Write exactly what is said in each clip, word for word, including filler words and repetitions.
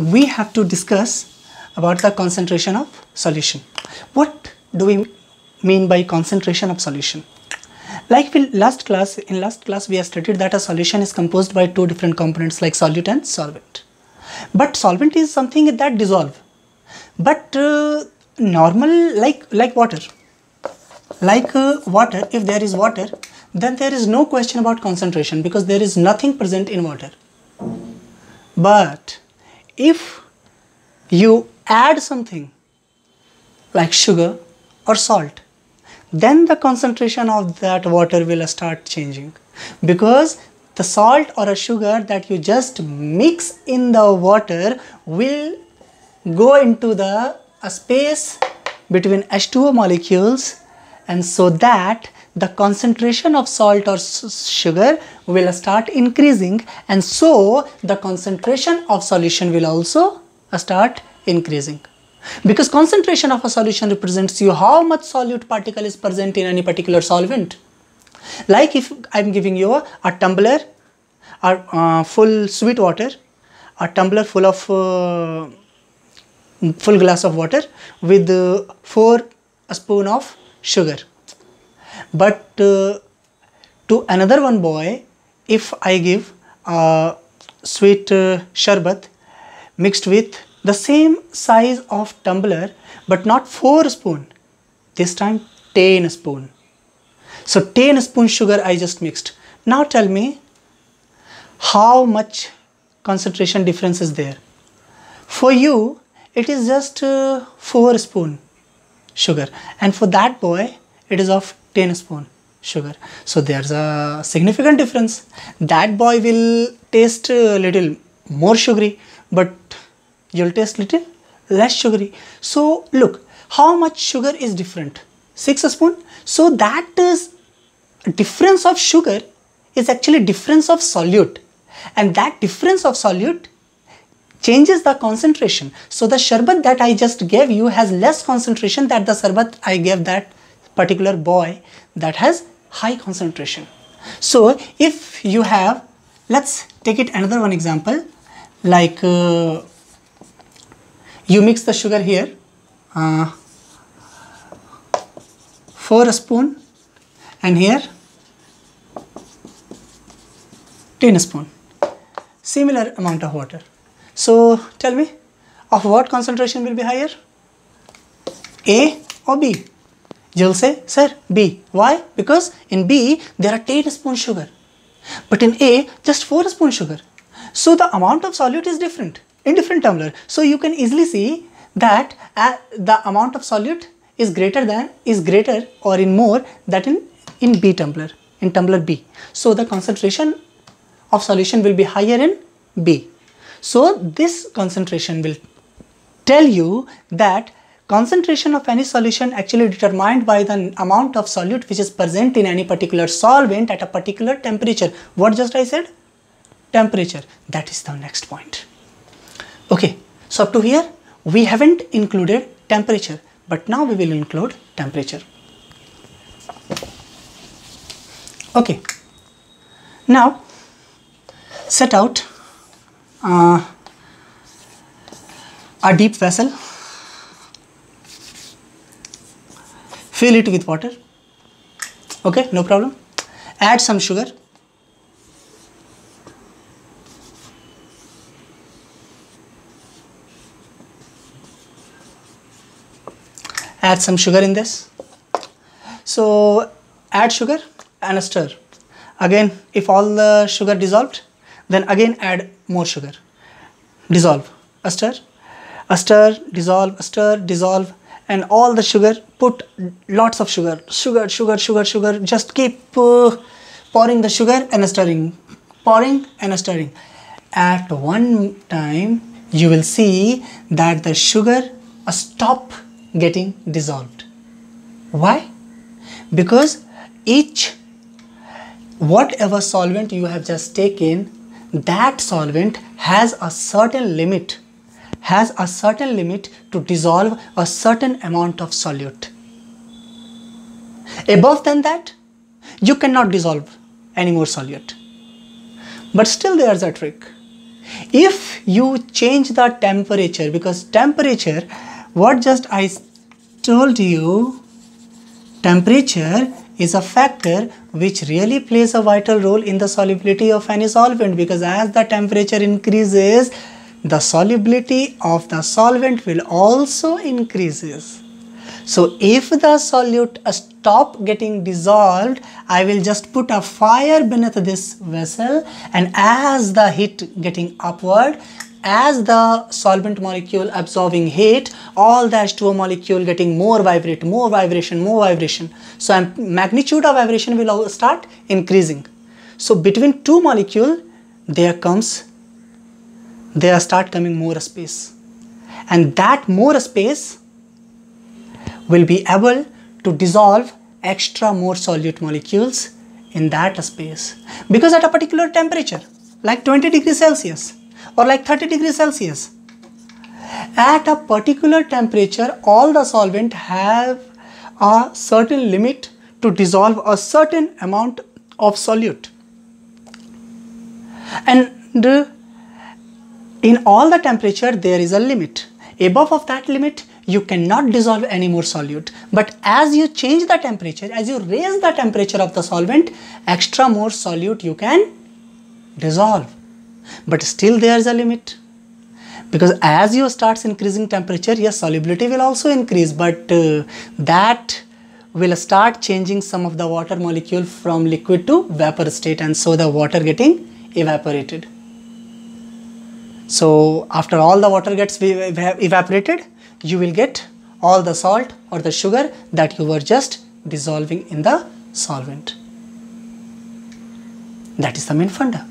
we have to discuss about the concentration of solution. What do we mean by concentration of solution? Like in last class, in last class we have studied that a solution is composed by two different components like solute and solvent. But solvent is something that dissolve. But uh, normal like like water, like uh, water, if there is water, then there is no question about concentration because there is nothing present in water. But if you add something like sugar or salt, then the concentration of that water will start changing, because the salt or a sugar that you just mix in the water will go into the a space between H two O molecules, and so that the concentration of salt or sugar will start increasing, and so the concentration of solution will also start increasing. Because concentration of a solution represents you how much solute particle is present in any particular solvent. Like if I am giving you a, a tumbler or uh, full sweet water, a tumbler full of uh, full glass of water with uh, four a spoon of sugar. But uh, to another one boy, if I give a sweet uh, sharbat mixed with the same size of tumbler but not four spoon, this time ten spoon. So ten spoon sugar I just mixed. Now tell me how much concentration difference is there. For you it is just uh, four spoon sugar, and for that boy it is of ten spoon sugar. So there's a significant difference. That boy will taste a little more sugary, but you'll taste little less sugary. So look how much sugar is different, six spoon. So that is difference of sugar is actually difference of solute, and that difference of solute changes the concentration. So the sharbat that I just gave you has less concentration than the sharbat I gave that particular boy that has high concentration. So if you have, let's take it another one example, like uh, you mix the sugar here, uh, four spoon, and here ten spoon, similar amount of water. So tell me, of what concentration will be higher, A or B? You'll say, sir, B. Why? Because in B there are ten spoon sugar, but in A just four spoon sugar. So the amount of solute is different in different tumbler. So you can easily see that uh, the amount of solute is greater than is greater or in more that in in B tumbler, in tumbler B. So the concentration of solution will be higher in B. So this concentration will tell you that concentration of any solution actually determined by the amount of solute which is present in any particular solvent at a particular temperature. What just I said? Temperature. That is the next point. Okay, so up to here we haven't included temperature, but now we will include temperature. Okay, now set out uh, a deep vessel, fill it with water. Okay, no problem. Add some sugar. Add some sugar in this. So add sugar and stir. Again, if all the sugar dissolved, then again add more sugar. Dissolve, stir, stir, dissolve, stir, dissolve, and all the sugar, put lots of sugar, sugar, sugar, sugar, sugar. Just keep uh, pouring the sugar and stirring, pouring and stirring. At one time, you will see that the sugar uh, stop getting dissolved. Why? Because each whatever solvent you have just taken, that solvent has a certain limit, has a certain limit to dissolve a certain amount of solute. Above than that, you cannot dissolve any more solute. But still there's a trick. If you change the temperature, because temperature, what just I told you, temperature is a factor which really plays a vital role in the solubility of any solvent, because as the temperature increases, the solubility of the solvent will also increases. So if the solute stop getting dissolved, I will just put a fire beneath this vessel, and as the heat getting upward, as the solvent molecule absorbing heat, all the H two O molecule getting more vibrate, more vibration, more vibration. So magnitude of vibration will start increasing. So between two molecule, there comes, there start coming more space, and that more space will be able to dissolve extra more solute molecules in that space, because at a particular temperature like twenty degrees Celsius or like thirty degrees Celsius, at a particular temperature all the solvent have a certain limit to dissolve a certain amount of solute, and in all the temperature there is a limit. Above of that limit you cannot dissolve any more solute, but as you change the temperature, as you raise the temperature of the solvent, extra more solute you can dissolve. But still there is a limit, because as you starts increasing temperature, yes, solubility will also increase, but uh, that will start changing some of the water molecule from liquid to vapor state, and so the water getting evaporated. So after all the water gets evaporated, you will get all the salt or the sugar that you were just dissolving in the solvent. That is the main funda.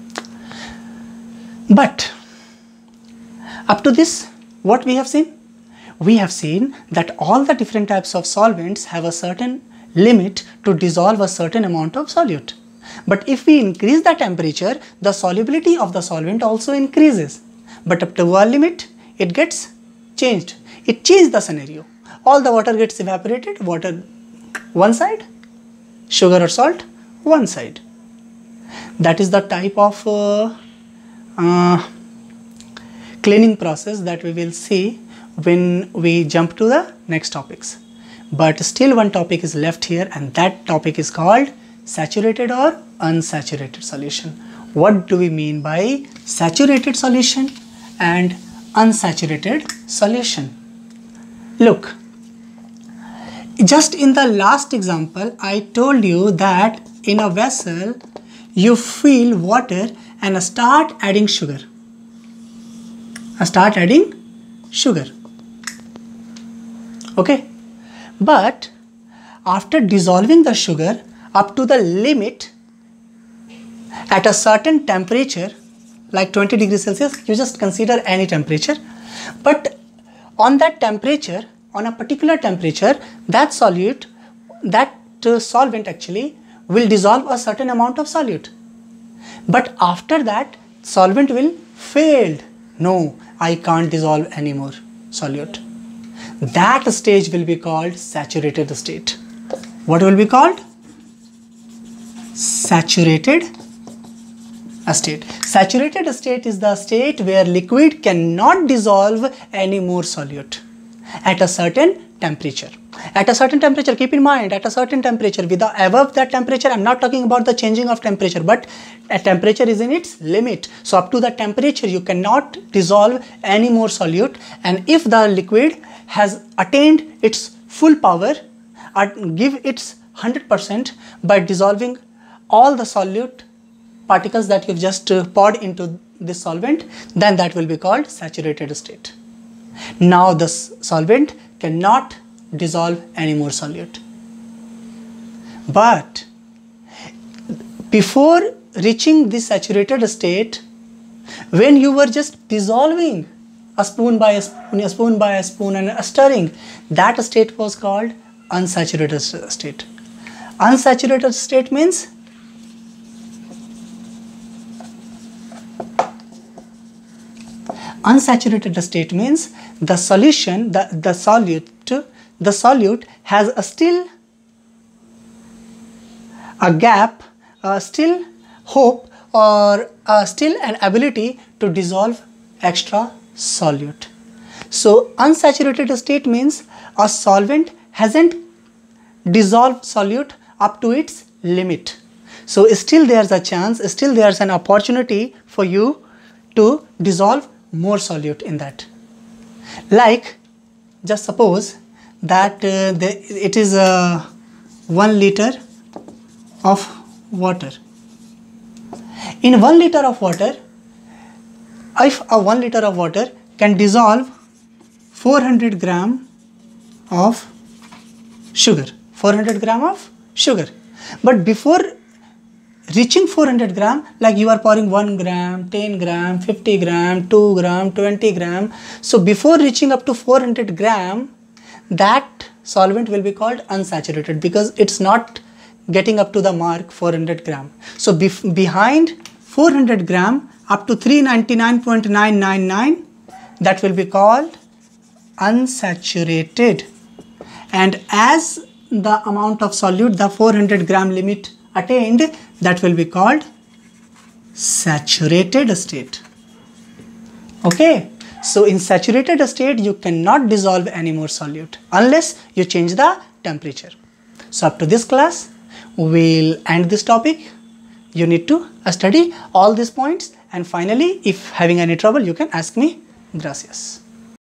But up to this, what we have seen? We have seen that all the different types of solvents have a certain limit to dissolve a certain amount of solute. But if we increase the temperature, the solubility of the solvent also increases. But up to a limit, it gets changed. It changed the scenario. All the water gets evaporated, water one side, sugar or salt one side. That is the type of uh, uh, cleaning process that we will see when we jump to the next topics. But still one topic is left here, and that topic is called saturated or unsaturated solution. What do we mean by saturated solution and unsaturated solution? Look, just in the last example, I told you that in a vessel, you fill water and start adding sugar. Start adding sugar. Okay. But after dissolving the sugar up to the limit at a certain temperature, like twenty degrees Celsius, you just consider any temperature. But on that temperature, on a particular temperature, that solute, that uh, solvent actually will dissolve a certain amount of solute. But after that, solvent will failed. No, I can't dissolve any more solute. That stage will be called saturated state. What will be called? Saturated state. Saturated state is the state where liquid cannot dissolve any more solute at a certain temperature. At a certain temperature, keep in mind, at a certain temperature, with the above that temperature, I'm not talking about the changing of temperature, but a temperature is in its limit. So up to that temperature, you cannot dissolve any more solute. And if the liquid has attained its full power, give its one hundred percent by dissolving all the solute particles that you've just uh, poured into this solvent, then that will be called saturated state. Now the solvent cannot dissolve any more solute. But before reaching this saturated state, when you were just dissolving a spoon by a spoon, a spoon by a spoon and stirring, that state was called unsaturated state. Unsaturated state means unsaturated state means the solution, the, the solute, the solute has a still a gap, uh, still hope or uh, still an ability to dissolve extra solute. So unsaturated state means a solvent hasn't dissolved solute up to its limit. So still there's a chance, still there's an opportunity for you to dissolve more solute in that. Like, just suppose that uh, the, it is uh, one liter of water. In one liter of water, if a one liter of water can dissolve four hundred gram of sugar, four hundred gram of sugar, but before reaching four hundred gram, like you are pouring one gram, ten gram, fifty gram, two gram, twenty gram. So before reaching up to four hundred gram, that solvent will be called unsaturated because it's not getting up to the mark four hundred gram. So bef behind four hundred gram up to three ninety-nine point nine nine nine, that will be called unsaturated. And as the amount of solute, the four hundred gram limit attained, that will be called saturated state. Okay, so in saturated state you cannot dissolve any more solute unless you change the temperature. So up to this class we'll end this topic. You need to study all these points, and finally if having any trouble you can ask me. Gracias.